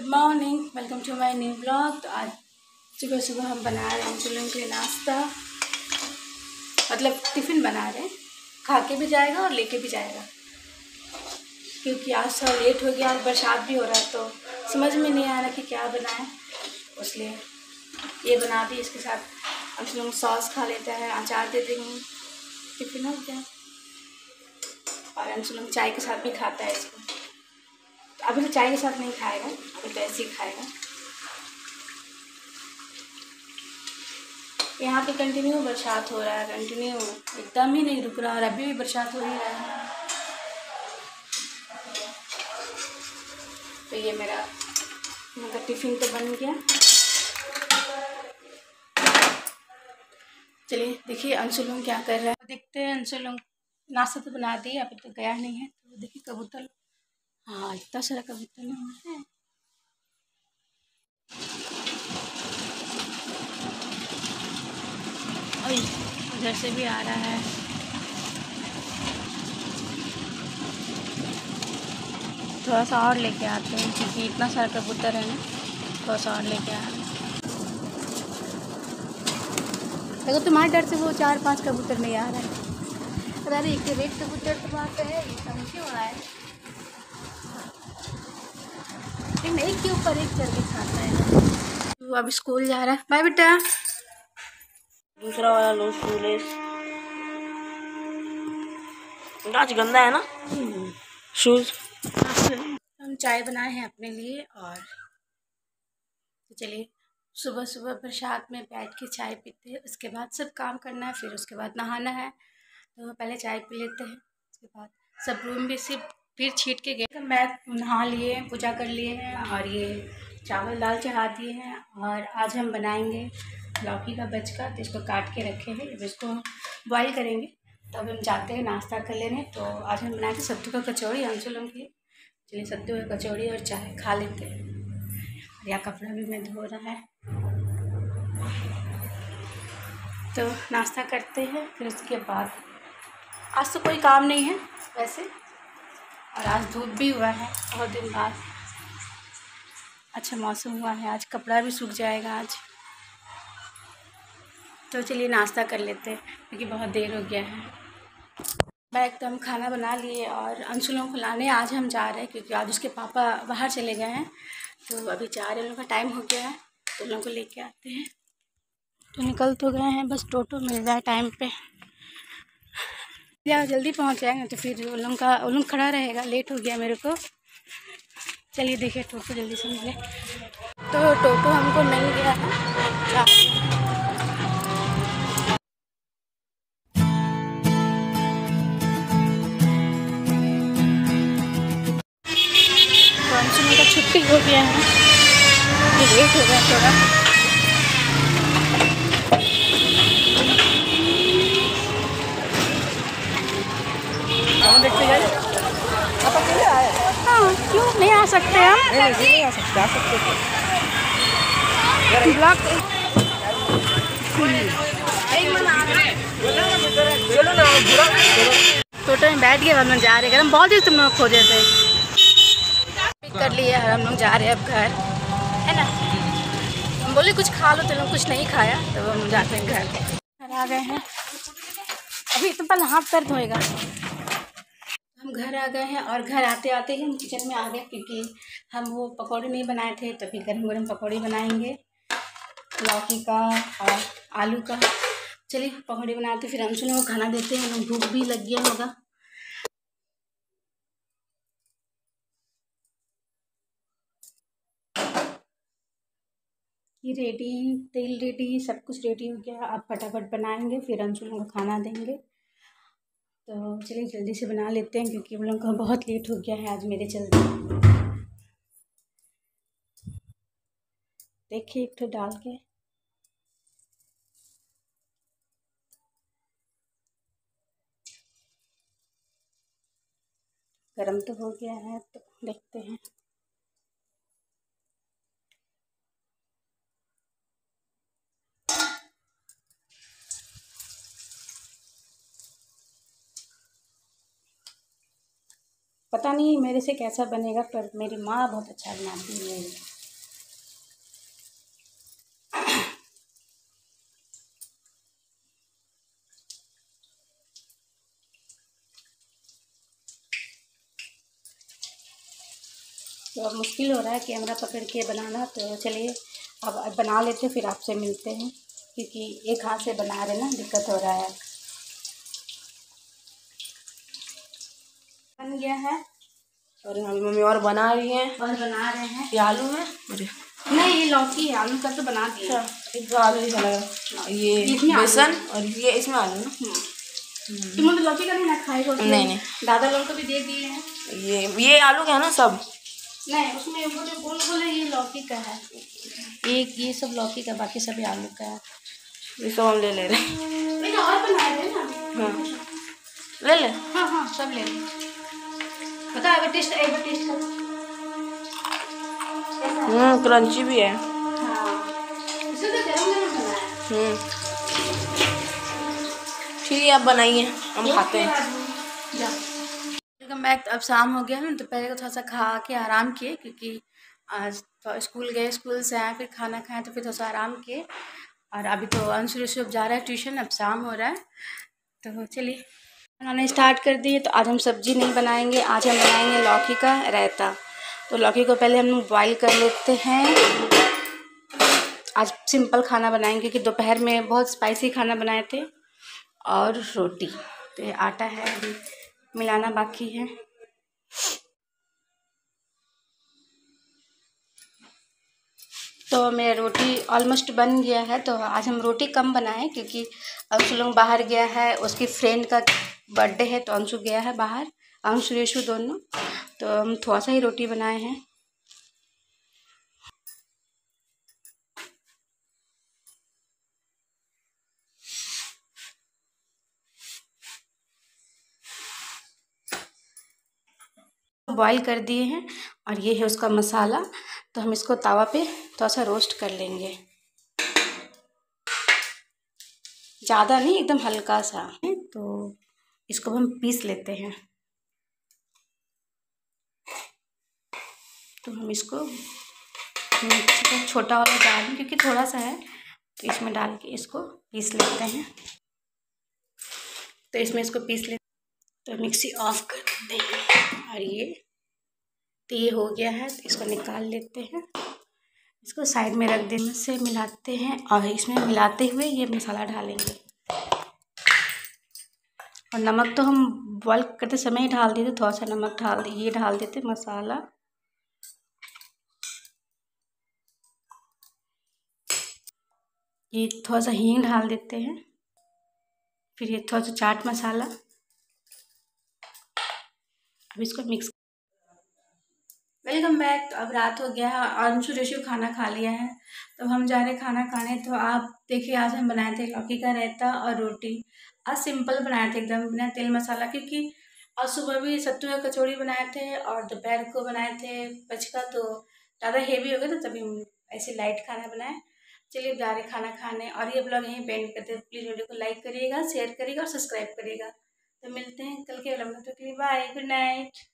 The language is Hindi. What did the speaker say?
Good morning, welcome to my new blog. तो आज सुबह सुबह हम बना रहे हैं चुलन के लिए नाश्ता, मतलब टिफ़िन बना रहे हैं। खा के भी जाएगा और लेके भी जाएगा, क्योंकि आज थोड़ा लेट हो गया और बरसात भी हो रहा है, तो समझ में नहीं आ रहा कि क्या बनाएं, इसलिए ये बना दी। इसके साथ हम लोग सॉस खा लेता है, अचार दे देंगे, टिफ़िन हो गया। और हम लोग चाय के साथ भी खाता है इसको। अभी तो चाय के साथ नहीं खाएगा, अभी तो ऐसे ही खाएगा। यहाँ पे कंटिन्यू बरसात हो रहा है, कंटिन्यू एकदम ही नहीं रुक रहा, और अभी भी बरसात हो ही रहा है। तो ये मेरा टिफ़िन तो बन गया। चलिए देखिए अंशुलों क्या कर रहा है, देखते हैं। अंशुलों नाश्ता तो बना दिया, अभी तो गया नहीं है। तो देखिए कबूतर, हाँ इतना सारा कबूतर नहीं है। उधर से भी आ रहा है। थोड़ा सा और लेके आते हैं, क्योंकि इतना सारा कबूतर है ना, थोड़ा सा और लेके आ। देखो तुम्हारे डर से वो 4-5 कबूतर नहीं आ रहा है। अरे एक रेड कबूतर तो वहाँ पे है, ये समझे हो रहा है, लेकिन एक के ऊपर एक करके खाता है। वो अब स्कूल जा रहा है। बाय बेटा। दूसरा वाला लो शूलेस, आज गंदा है ना शूज। हम चाय बनाए हैं अपने लिए, और तो चलिए सुबह सुबह बरसात में बैठ के चाय पीते हैं। उसके बाद सब काम करना है, फिर उसके बाद नहाना है। तो पहले चाय पी लेते हैं, उसके बाद सब रूम भी सिर्फ फिर छीट के गए। मैं नहा लिए, पूजा कर लिए हैं, और ये चावल दाल चढ़ा दिए हैं। और आज हम बनाएंगे लौकी का बचका, तो इसको काट के रखे हैं, अब इसको बॉईल करेंगे। तो अब हम जाते हैं नाश्ता कर लेने। तो आज हम बनाए थे सत्तू का कचौड़ी अंशुलों की। चलिए सत्तू का कचौड़ी और चाय खा लेते हैं। या कपड़ा भी मैं धो रहा है, तो नाश्ता करते हैं। फिर उसके बाद आज तो कोई काम नहीं है वैसे, और आज धूप भी हुआ है बहुत दिन बाद, अच्छा मौसम हुआ है, आज कपड़ा भी सूख जाएगा आज। तो चलिए नाश्ता कर लेते हैं, क्योंकि बहुत देर हो गया है। मैं एकदम खाना बना लिए, और अंशुलों को लाने आज हम जा रहे हैं, क्योंकि आज उसके पापा बाहर चले गए हैं। तो अभी जा रहे हैं, उन लोगों का टाइम हो गया है, तो उन लोगों को लेके आते हैं। तो निकल तो गए हैं, बस टोटो मिल जाए टाइम पे, या जल्दी पहुंच जाएंगे। तो फिर उन लोग खड़ा रहेगा, लेट हो गया मेरे को। चलिए देखिए टोटो जल्दी से मिले। तो टोटो हमको मिल गया है। तो अंशुल का छुट्टी हो गया है, लेट हो गया थोड़ा। देखते गए आप अकेले आए? हाँ क्यों नहीं आ सकते हम? नहीं आ सकते, आ सकते ब्लॉग चलो ना टोटो में बैठ गए, हम लोग जा रहे हैं। हम बहुत ही तुम लोग खोजे थे, पिक कर लिए, और हम लोग जा रहे हैं अब घर, है ना। हम बोले कुछ खा लो, तो लोग कुछ नहीं खाया, तो हम जाते हैं घर आ गए हैं। अभी तो पहले हाथ पैर धोएगा। हम घर आ गए हैं, और घर आते आते ही हम किचन में आ गए, क्योंकि हम वो पकौड़े नहीं बनाए थे, तो फिर गर्म गर्म पकौड़े बनाएंगे लौकी का और आलू का। चलिए पकौड़े बनाते, फिर हम सुने वो खाना देते हैं, भूख भी लग गया होगा। ये रेडी, तेल रेडी, सब कुछ रेडी हो गया। अब फटाफट बनाएंगे, फिर हम लोगों को खाना देंगे। तो चलिए जल्दी से बना लेते हैं, क्योंकि हम लोगों का बहुत लेट हो गया है आज मेरे चलते। देखिए एक तो डाल के, गरम तो हो गया है, तो देखते हैं। पता नहीं मेरे से कैसा बनेगा, पर मेरी माँ बहुत अच्छा बनाती है। तो अब मुश्किल हो रहा है कैमरा पकड़ के बनाना, तो चलिए अब बना लेते फिर आपसे मिलते हैं, क्योंकि एक हाथ से बना रहे ना, दिक्कत हो रहा है। बन गया है। और हमारी मम्मी और बना रही हैं। और बना रहे हैं। ये आलू है? अरे नहीं, ये लौकी है, आलू का तो बना दिया। इसमें आलू नहीं लगा, ये बेसन और ये इसमें आलू ना। तुम तो लौकी का नहीं ना खाएगा? नहीं, दादा लोग को भी दे दिए हैं। ये आलू का है ना सब? नहीं, उसमें वो जो गोल गोल है ये लौकी का है, एक ये सब लौकी का, बाकी सभी आलू का है। ये सब हम ले रहे हैं। और बनाए थे ना। हाँ ले। हाँ सब ले लें। पता है, एक बार टेस्ट करो। क्रंची भी है। हाँ, इसे तो गरम गरम बनाया है। ठीक है, आप बनाइए, हम खाते हैं। Welcome back. अब शाम हो गया है, तो पहले को थोड़ा सा खा के आराम किए, क्योंकि आज तो स्कूल गए, स्कूल से आए, फिर खाना खाएं, तो फिर थोड़ा सा आराम किए। और अभी तो अंशु ऋषभ जा रहा है ट्यूशन, अब शाम हो रहा है, तो चलिए बनाना स्टार्ट कर दिए। तो आज हम सब्जी नहीं बनाएंगे, आज हम बनाएंगे लौकी का रायता। तो लौकी को पहले हम लोग बॉईल कर लेते हैं। आज सिंपल खाना बनाएंगे, क्योंकि दोपहर में बहुत स्पाइसी खाना बनाए थे, और रोटी। तो ये आटा है, अभी मिलाना बाकी है। तो मेरा रोटी ऑलमोस्ट बन गया है। तो आज हम रोटी कम बनाएं, क्योंकि अंशु लोग बाहर गया है, उसकी फ्रेंड का बर्थडे है, तो अंशु गया है बाहर, अंशु यशु दोनों। तो हम थोड़ा सा ही रोटी बनाए हैं। बॉईल कर दिए हैं, और ये है उसका मसाला। तो हम इसको तवा पे थोड़ा सा रोस्ट कर लेंगे, ज़्यादा नहीं, एकदम हल्का सा। तो इसको हम पीस लेते हैं। तो हम इसको मिक्सी का छोटा वाला जार में, क्योंकि थोड़ा सा है, तो इसमें डाल के इसको पीस लेते हैं। तो इसमें इसको पीस लेते, तो मिक्सी ऑफ कर देते हैं। और ये हो गया है, तो इसको निकाल लेते हैं, इसको साइड में रख देने से मिलाते हैं। और इसमें मिलाते हुए ये मसाला डालेंगे। और नमक तो हम बॉईल करते समय ही डाल दिए थे, थोड़ा सा नमक डाल देते मसाला। ये थोड़ा सा हींग डाल देते हैं, फिर ये थोड़ा सा चाट मसाला। अब इसको मिक्स। Welcome back. तो अब रात हो गया है, अंशु ऋषु खाना खा लिया है, तो हम जा रहे खाना खाने। तो आप देखिए, आज हम बनाए थे लौकी का रायता और रोटी। आज सिंपल बनाए थे, एकदम बिना तेल मसाला, क्योंकि आज सुबह भी सत्तू का कचौड़ी बनाए थे, और दोपहर को बनाए थे पचका, तो ज़्यादा हेवी हो गया, तो तभी हम ऐसे लाइट खाना बनाए। चलिए जा रहे खाना खाने, और ये ब्लॉग यहीं पे एंड करते हैं। प्लीज़ वीडियो को लाइक करिएगा, शेयर करिएगा और सब्सक्राइब करिएगा। तो मिलते हैं कल के ब्लॉग में, तो बाय, गुड नाइट।